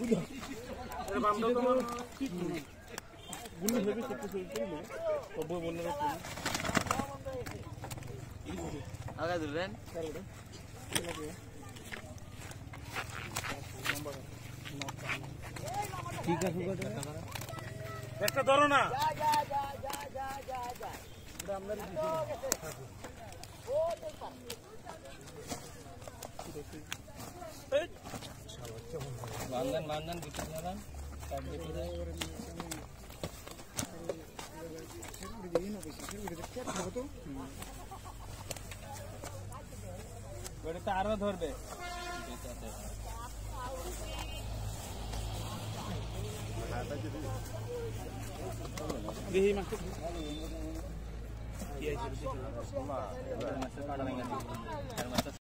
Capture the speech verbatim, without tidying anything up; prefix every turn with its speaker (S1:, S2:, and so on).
S1: গুলি হবে সেটা চলছে সবই বলে রাখুন
S2: আগা ধরেন
S1: ঠিক আছে একটা ধরো না যা যা যা যা যা যা যা এটা আমরা দিছি ও এই
S2: বান্দন বান্দন ভিতরে যান সব ভিতরে ওটা আরো ধরবে
S1: দেখি মাছ কি আছে
S2: মাছ কাটা নাই